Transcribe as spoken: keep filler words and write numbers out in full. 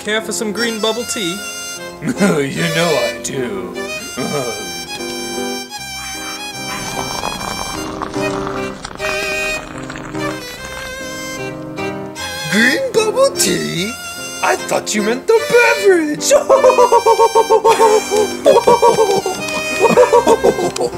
Care for some green bubble tea? You know I do. Green bubble tea? I thought you meant the beverage!